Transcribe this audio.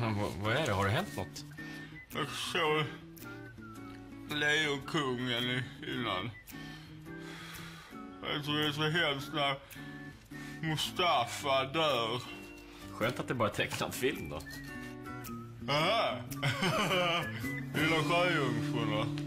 Vad är det? Har det hänt något? Jag såg Lejonkungen innan. Jag tror det är så hemskt när Mustafa dör. Skönt att det bara är tecknad film då. Aha! Lilla sjöjungfrurna.